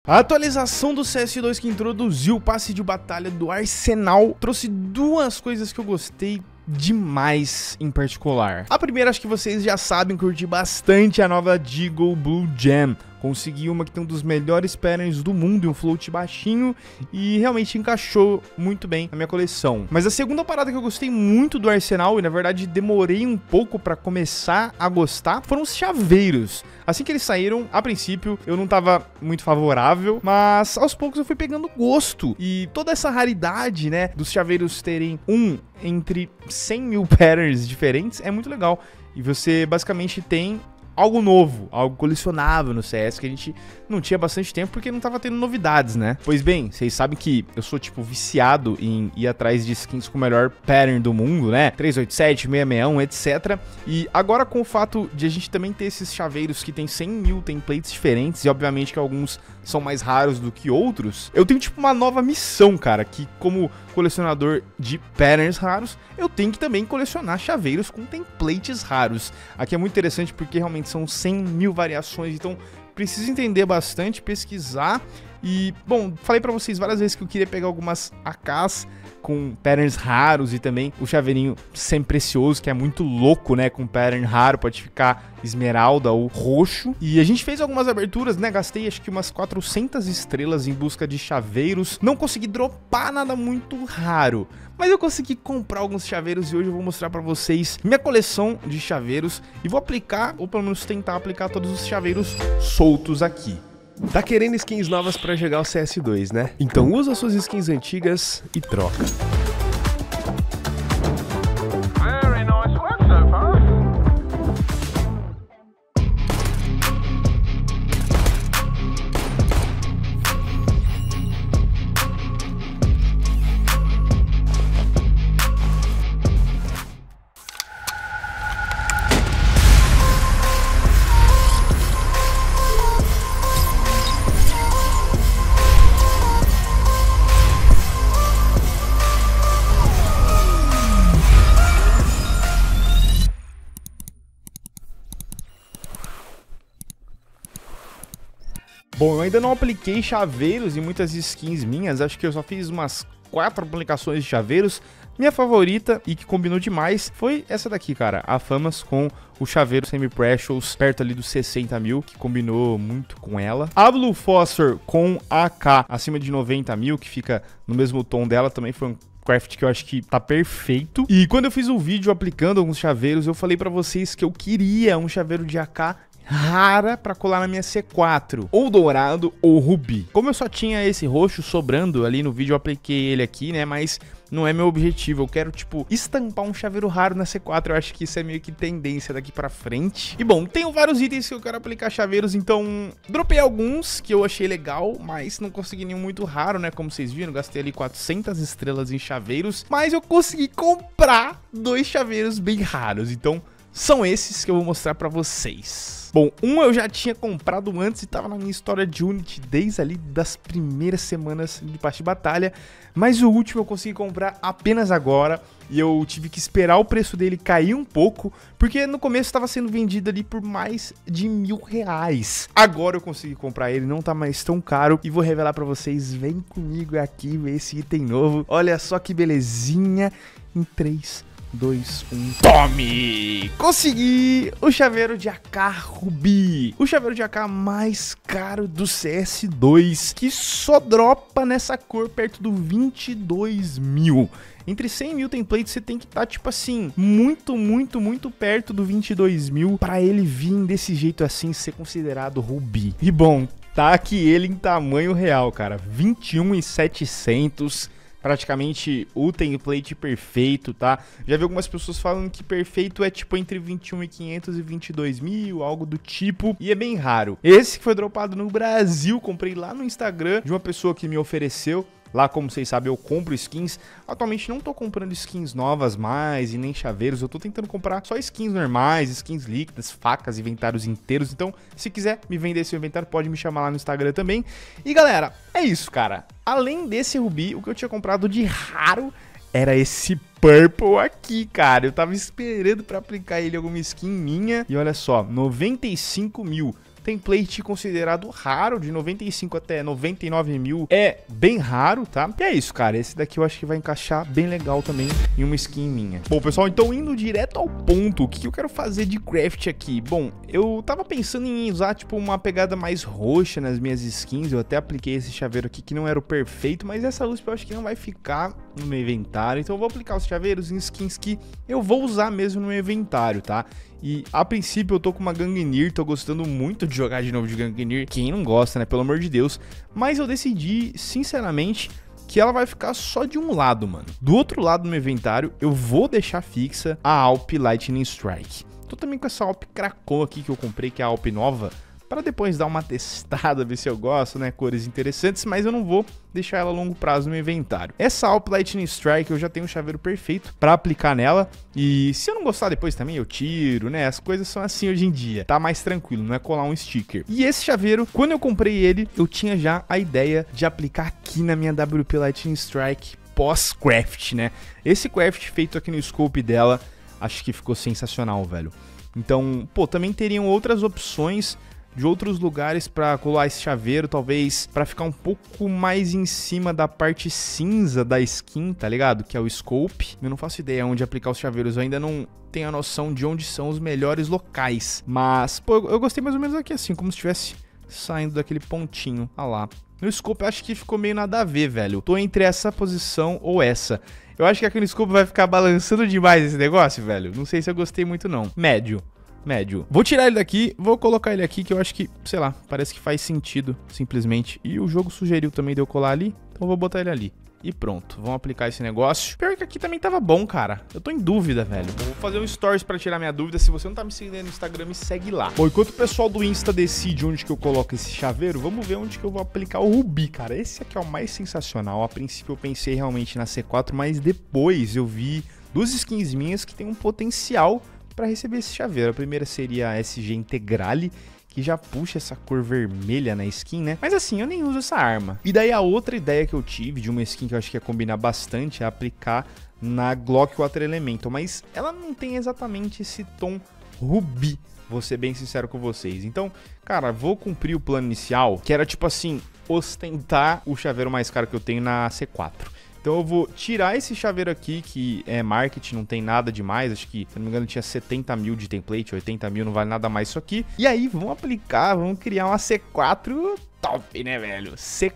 A atualização do CS2 que introduziu o passe de batalha do Arsenal trouxe duas coisas que eu gostei demais em particular. A primeira, acho que vocês já sabem, curti bastante a nova Deagle Blue Gem. Consegui uma que tem um dos melhores patterns do mundo e um float baixinho e realmente encaixou muito bem na minha coleção. Mas a segunda parada que eu gostei muito do Arsenal e na verdade demorei um pouco pra começar a gostar foram os chaveiros. Assim que eles saíram, a princípio eu não tava muito favorável, mas aos poucos eu fui pegando gosto. E toda essa raridade, né, dos chaveiros terem entre 100 mil patterns diferentes é muito legal. E você basicamente tem algo novo, algo colecionável no CS que a gente não tinha bastante tempo porque não tava tendo novidades, né? Pois bem, vocês sabem que eu sou, tipo, viciado em ir atrás de skins com o melhor pattern do mundo, né? 387, 661, etc. E agora com o fato de a gente também ter esses chaveiros que tem 100 mil templates diferentes e obviamente que alguns são mais raros do que outros, eu tenho, tipo, uma nova missão, cara, que como colecionador de patterns raros, eu tenho que também colecionar chaveiros com templates raros. Aqui é muito interessante porque realmente são 100 mil variações, então preciso entender bastante, pesquisar e, bom, falei pra vocês várias vezes que eu queria pegar algumas AKs com patterns raros e também o chaveirinho semi-precioso, que é muito louco, né, com pattern raro, pode ficar esmeralda ou roxo. E a gente fez algumas aberturas, né, gastei acho que umas 400 estrelas em busca de chaveiros, não consegui dropar nada muito raro, mas eu consegui comprar alguns chaveiros e hoje eu vou mostrar pra vocês minha coleção de chaveiros e vou aplicar, ou pelo menos tentar aplicar todos os chaveiros soltos aqui. Tá querendo skins novas pra jogar o CS2, né? Então usa suas skins antigas e troca. Bom, eu ainda não apliquei chaveiros em muitas skins minhas, acho que eu só fiz umas 4 aplicações de chaveiros. Minha favorita e que combinou demais foi essa daqui, cara, a Famas com o chaveiro semi-precious perto ali dos 60 mil, que combinou muito com ela. A Blue Phosphor com a AK acima de 90 mil, que fica no mesmo tom dela, também foi um craft que eu acho que tá perfeito. E quando eu fiz o vídeo aplicando alguns chaveiros, eu falei pra vocês que eu queria um chaveiro de AK rara pra colar na minha C4, ou dourado ou rubi. Como eu só tinha esse roxo sobrando ali no vídeo, eu apliquei ele aqui, né, mas não é meu objetivo, eu quero, tipo, estampar um chaveiro raro na C4, eu acho que isso é meio que tendência daqui pra frente. E bom, tenho vários itens que eu quero aplicar chaveiros, então dropei alguns que eu achei legal, mas não consegui nenhum muito raro, né, como vocês viram, gastei ali 400 estrelas em chaveiros, mas eu consegui comprar 2 chaveiros bem raros, então são esses que eu vou mostrar pra vocês. Bom, um eu já tinha comprado antes e tava na minha história de Unity desde ali das primeiras semanas de passe de batalha, mas o último eu consegui comprar apenas agora e eu tive que esperar o preço dele cair um pouco, porque no começo estava sendo vendido ali por mais de R$1.000. Agora eu consegui comprar ele, não tá mais tão caro e vou revelar pra vocês, vem comigo aqui ver esse item novo. Olha só que belezinha, em 3, 2, 1, tome! Consegui o chaveiro de AK Rubi, o chaveiro de AK mais caro do CS2, que só dropa nessa cor perto do 22 mil. Entre 100 mil templates você tem que estar, tipo assim, muito perto do 22 mil pra ele vir desse jeito assim, ser considerado Rubi. E bom, tá aqui ele em tamanho real, cara, 21.700. Praticamente o template perfeito, tá? Já vi algumas pessoas falando que perfeito é tipo entre 21.500 e 22 mil, algo do tipo, e é bem raro. Esse que foi dropado no Brasil, comprei lá no Instagram de uma pessoa que me ofereceu. Lá, como vocês sabem, eu compro skins. Atualmente não tô comprando skins novas mais e nem chaveiros. Eu tô tentando comprar só skins normais, skins líquidas, facas, inventários inteiros. Então, se quiser me vender esse inventário, pode me chamar lá no Instagram também. E galera, é isso, cara. Além desse Rubi, o que eu tinha comprado de raro era esse Purple aqui, cara. Eu tava esperando pra aplicar ele em alguma skin minha. E olha só, 95 mil. template considerado raro, de 95 até 99 mil, é bem raro, tá? E é isso, cara, esse daqui eu acho que vai encaixar bem legal também em uma skin minha. Bom, pessoal, então indo direto ao ponto, o que eu quero fazer de craft aqui? Bom, eu tava pensando em usar, tipo, uma pegada mais roxa nas minhas skins, eu até apliquei esse chaveiro aqui que não era o perfeito, mas essa luz eu acho que não vai ficar no meu inventário, então eu vou aplicar os chaveiros em skins que eu vou usar mesmo no meu inventário, tá? E a princípio eu tô com uma Gangnir, tô gostando muito de jogar de novo de Gangnir, quem não gosta, né, pelo amor de Deus, mas eu decidi, sinceramente, que ela vai ficar só de um lado, mano. Do outro lado do meu inventário, eu vou deixar fixa a Alp Lightning Strike. Tô também com essa Alp Krakow aqui que eu comprei, que é a Alp nova, para depois dar uma testada, ver se eu gosto, né, cores interessantes, mas eu não vou deixar ela a longo prazo no meu inventário. Essa Alp Lightning Strike eu já tenho um chaveiro perfeito para aplicar nela, e se eu não gostar depois também eu tiro, né, as coisas são assim hoje em dia, tá mais tranquilo, não é colar um sticker. E esse chaveiro, quando eu comprei ele, eu tinha já a ideia de aplicar aqui na minha WP Lightning Strike pós-craft, né, esse craft feito aqui no scope dela, acho que ficou sensacional, velho. Então, pô, também teriam outras opções de outros lugares para colar esse chaveiro, talvez para ficar um pouco mais em cima da parte cinza da skin, tá ligado? Que é o scope. Eu não faço ideia onde aplicar os chaveiros, eu ainda não tenho a noção de onde são os melhores locais. Mas, pô, eu gostei mais ou menos aqui assim, como se estivesse saindo daquele pontinho, ah lá. No scope eu acho que ficou meio nada a ver, velho. Tô entre essa posição ou essa. Eu acho que aqui no scope vai ficar balançando demais esse negócio, velho. Não sei se eu gostei muito não. Médio. Vou tirar ele daqui, vou colocar ele aqui, que eu acho que, sei lá, parece que faz sentido, simplesmente. E o jogo sugeriu também de eu colar ali, então eu vou botar ele ali. E pronto, vamos aplicar esse negócio. Pior que aqui também tava bom, cara. Eu tô em dúvida, velho. Eu vou fazer um stories pra tirar minha dúvida. Se você não tá me seguindo no Instagram, me segue lá. Bom, enquanto o pessoal do Insta decide onde que eu coloco esse chaveiro, vamos ver onde que eu vou aplicar o Rubi, cara. Esse aqui é o mais sensacional. A princípio eu pensei realmente na C4, mas depois eu vi duas skins minhas que tem um potencial para receber esse chaveiro. A primeira seria a SG Integrale, que já puxa essa cor vermelha na skin, né? Mas assim, eu nem uso essa arma. E daí a outra ideia que eu tive de uma skin que eu acho que ia combinar bastante é aplicar na Glock 4 Elemental, mas ela não tem exatamente esse tom rubi, vou ser bem sincero com vocês. Então, cara, vou cumprir o plano inicial, que era tipo assim, ostentar o chaveiro mais caro que eu tenho na C4. Então eu vou tirar esse chaveiro aqui, que é marketing, não tem nada demais. Acho que, se não me engano, tinha 70 mil de template, 80 mil, não vale nada mais isso aqui. E aí, vamos aplicar, vamos criar uma C4 top, né, velho?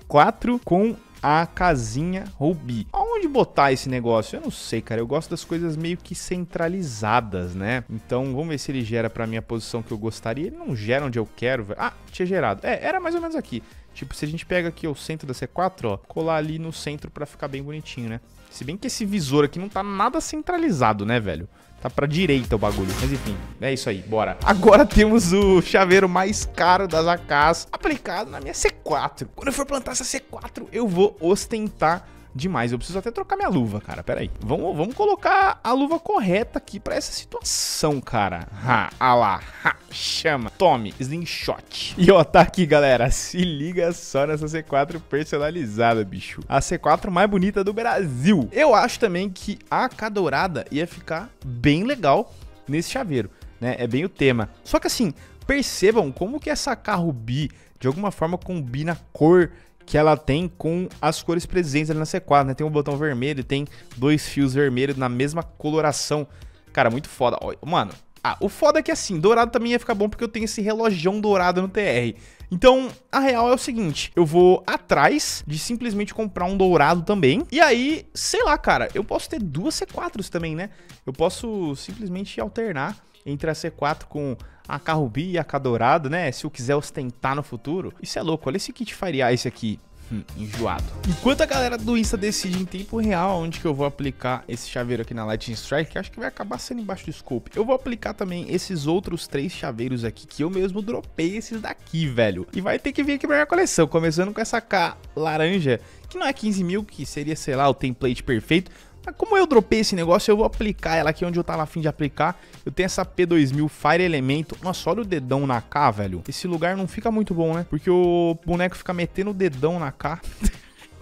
C4 com a casinha Rubi. Aonde botar esse negócio? Eu não sei, cara. Eu gosto das coisas meio que centralizadas, né? Então, vamos ver se ele gera pra minha posição que eu gostaria. Ele não gera onde eu quero, velho. Ah, tinha gerado. É, era mais ou menos aqui. Tipo, se a gente pega aqui o centro da C4, ó, colar ali no centro pra ficar bem bonitinho, né? Se bem que esse visor aqui não tá nada centralizado, né, velho? Tá pra direita o bagulho. Mas enfim, é isso aí, bora. Agora temos o chaveiro mais caro das AKs aplicado na minha C4. Quando eu for plantar essa C4, eu vou ostentar demais. Eu preciso até trocar minha luva, cara. Pera aí. Vamos colocar a luva correta aqui pra essa situação, cara. Ah lá. Chama. Tome. Slingshot. E ó, tá aqui, galera. Se liga só nessa C4 personalizada, bicho. A C4 mais bonita do Brasil. Eu acho também que a AK dourada ia ficar bem legal nesse chaveiro, né? É bem o tema. Só que assim, percebam como que essa AK Rubi, de alguma forma, combina a cor que ela tem com as cores presentes ali na C4, né? Tem um botão vermelho, tem dois fios vermelhos na mesma coloração. Cara, muito foda. Mano, o foda é que assim, dourado também ia ficar bom porque eu tenho esse relojão dourado no TR. Então, a real é o seguinte, eu vou atrás de simplesmente comprar um dourado também. E aí, sei lá, cara, eu posso ter duas C4s também, né? Eu posso simplesmente alternar entre a C4 com a AK Rubi e a AK dourado, né? Se eu quiser ostentar no futuro. Isso é louco, olha esse kit Fire Ice aqui. Enjoado. Enquanto a galera do Insta decide em tempo real onde que eu vou aplicar esse chaveiro aqui na Lightning Strike, que acho que vai acabar sendo embaixo do scope, eu vou aplicar também esses outros 3 chaveiros aqui, que eu mesmo dropei esses daqui, velho. E vai ter que vir aqui pra minha coleção, começando com essa AK laranja, que não é 15 mil, que seria, sei lá, o template perfeito. Mas como eu dropei esse negócio, eu vou aplicar ela aqui onde eu tava a fim de aplicar. Eu tenho essa P2000 Fire Elemental. Nossa, olha o dedão na AK, velho. Esse lugar não fica muito bom, né? Porque o boneco fica metendo o dedão na AK.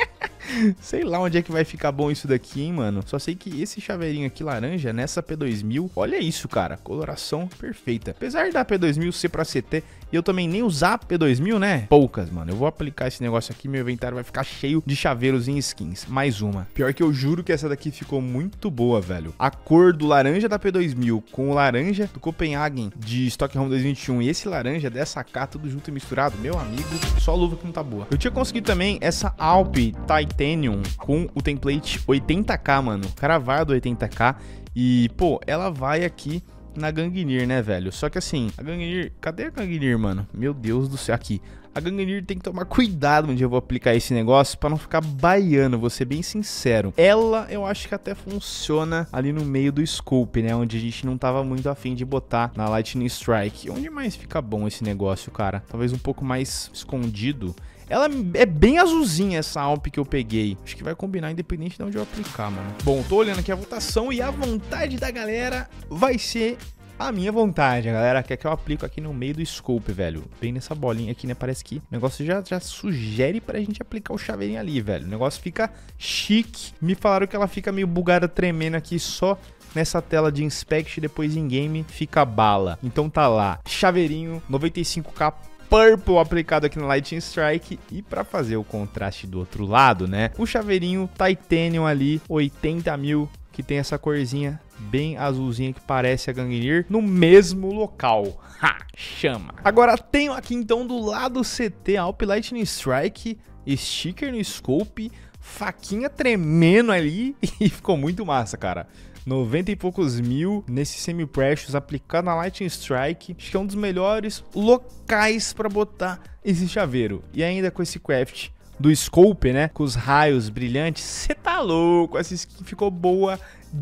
Sei lá onde é que vai ficar bom isso daqui, hein, mano. Só sei que esse chaveirinho aqui laranja, nessa P2000, olha isso, cara. Coloração perfeita. Apesar da P2000 ser pra CT e eu também nem usar P2000, né? Poucas, mano. Eu vou aplicar esse negócio aqui, meu inventário vai ficar cheio de chaveiros em skins. Mais uma. Pior que eu juro que essa daqui ficou muito boa, velho. A cor do laranja da P2000 com o laranja do Copenhagen de Stockholm 2021 e esse laranja dessa AK, tudo junto e misturado, meu amigo, só a luva que não tá boa. Eu tinha conseguido também essa Alp Titanium com o template 80k, mano. Cravado 80k. E, pô, ela vai aqui na Gungnir, né, velho? Só que assim, a Gungnir... Cadê a Gungnir, mano? Meu Deus do céu, aqui. A Gungnir tem que tomar cuidado onde eu vou aplicar esse negócio pra não ficar baiano, vou ser bem sincero. Ela, eu acho que até funciona ali no meio do scope, né? Onde a gente não tava muito afim de botar na Lightning Strike. Onde mais fica bom esse negócio, cara? Talvez um pouco mais escondido. Ela é bem azulzinha, essa Alp que eu peguei. Acho que vai combinar independente de onde eu aplicar, mano. Bom, tô olhando aqui a votação e a vontade da galera vai ser a minha vontade. A galera quer que eu aplique aqui no meio do scope, velho. Bem nessa bolinha aqui, né? Parece que o negócio já sugere pra gente aplicar o chaveirinho ali, velho. O negócio fica chique. Me falaram que ela fica meio bugada, tremendo aqui só nessa tela de inspect, depois em game fica bala. Então tá lá, chaveirinho 95k Purple aplicado aqui no Lightning Strike. E pra fazer o contraste do outro lado, né, o chaveirinho Titanium ali, 80 mil, que tem essa corzinha bem azulzinha que parece a Gungnir no mesmo local. Ha! Chama! Agora tenho aqui então do lado CT Alp Lightning Strike, sticker no scope, faquinha tremendo ali e ficou muito massa, cara. 90 e poucos mil nesse semi-precious aplicado na Lightning Strike. Acho que é um dos melhores locais para botar esse chaveiro. E ainda com esse craft do scope, né? Com os raios brilhantes. Você tá louco? Essa skin ficou boa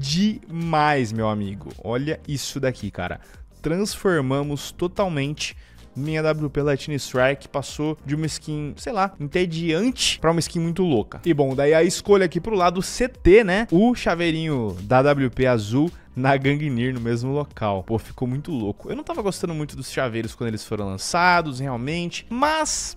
demais, meu amigo. Olha isso daqui, cara. Transformamos totalmente minha WP Lightning Strike, passou de uma skin, sei lá, entediante pra uma skin muito louca. E bom, daí a escolha aqui pro lado CT, né? O chaveirinho da WP azul na Gungnir no mesmo local. Pô, ficou muito louco. Eu não tava gostando muito dos chaveiros quando eles foram lançados, realmente, mas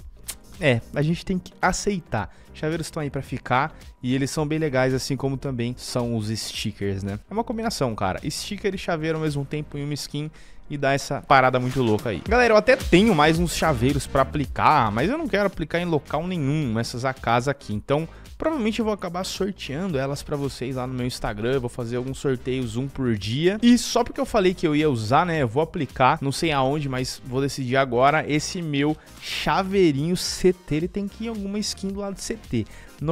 a gente tem que aceitar. Chaveiros estão aí pra ficar e eles são bem legais, assim como também são os stickers, né? É uma combinação, cara. Sticker e chaveiro ao mesmo tempo em uma skin e dá essa parada muito louca aí. Galera, eu até tenho mais uns chaveiros pra aplicar, mas eu não quero aplicar em local nenhum, essas AKs aqui. Então, provavelmente eu vou acabar sorteando elas pra vocês lá no meu Instagram. Eu vou fazer alguns sorteios, um por dia. E só porque eu falei que eu ia usar, né, eu vou aplicar, não sei aonde, mas vou decidir agora. Esse meu chaveirinho CT, ele tem que ir em alguma skin do lado do CT.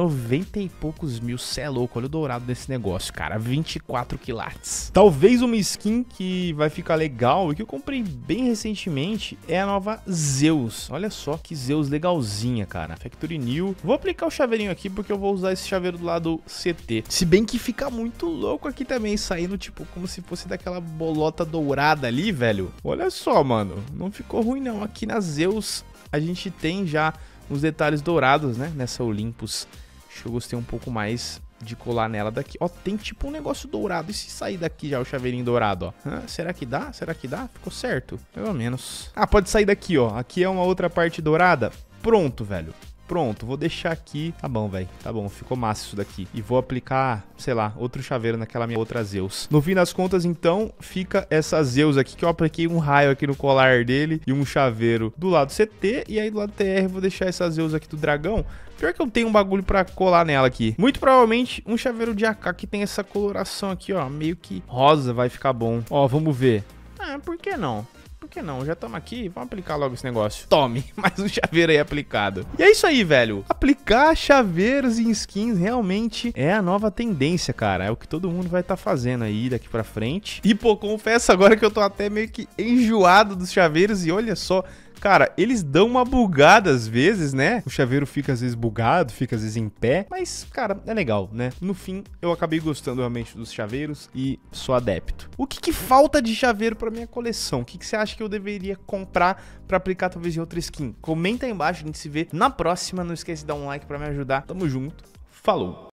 90 e poucos mil, cê é louco, olha o dourado desse negócio, cara, 24 quilates. Talvez uma skin que vai ficar legal e que eu comprei bem recentemente é a nova Zeus. Olha só que Zeus legalzinha, cara, Factory New. Vou aplicar o chaveirinho aqui porque eu vou usar esse chaveiro do lado CT. Se bem que fica muito louco aqui também, saindo tipo como se fosse daquela bolota dourada ali, velho. Olha só, mano, não ficou ruim não. Aqui na Zeus a gente tem já uns detalhes dourados, né, nessa Olympus. Acho que eu gostei um pouco mais de colar nela daqui. Ó, tem tipo um negócio dourado. E se sair daqui já o chaveirinho dourado, ó? Será que dá? Será que dá? Ficou certo? Pelo menos. Ah, pode sair daqui, ó. Aqui é uma outra parte dourada. Pronto, velho. Pronto, vou deixar aqui. Tá bom, velho. Tá bom, ficou massa isso daqui. E vou aplicar, sei lá, outro chaveiro naquela minha outra Zeus. No fim das contas, então, fica essa Zeus aqui, que eu apliquei um raio aqui no colar dele e um chaveiro do lado CT. E aí do lado TR eu vou deixar essa Zeus aqui do dragão. Pior que eu tenho um bagulho pra colar nela aqui. Muito provavelmente um chaveiro de AK que tem essa coloração aqui, ó. Meio que rosa vai ficar bom. Ó, vamos ver. Ah, por que não? Por que não? Já estamos aqui, vamos aplicar logo esse negócio. Tome, mais um chaveiro aí aplicado. E é isso aí, velho. Aplicar chaveiros em skins realmente é a nova tendência, cara. É o que todo mundo vai estar fazendo aí daqui pra frente. E, pô, confesso agora que eu tô até meio que enjoado dos chaveiros. E olha só, cara, eles dão uma bugada às vezes, né? O chaveiro fica às vezes bugado, fica às vezes em pé. Mas, cara, é legal, né? No fim, eu acabei gostando realmente dos chaveiros e sou adepto. O que falta de chaveiro pra minha coleção? O que você acha que eu deveria comprar pra aplicar talvez em outra skin? Comenta aí embaixo, a gente se vê na próxima. Não esquece de dar um like pra me ajudar. Tamo junto. Falou!